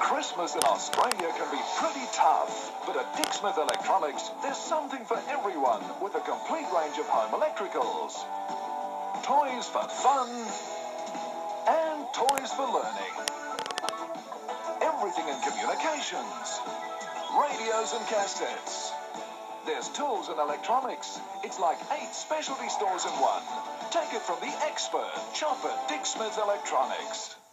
Christmas in Australia can be pretty tough, but at Dick Smith Electronics, there's something for everyone with a complete range of home electricals. Toys for fun and toys for learning. Everything in communications. Radios and cassettes. There's tools and electronics. It's like 8 specialty stores in one. Take it from the expert. Shop at Dick Smith Electronics.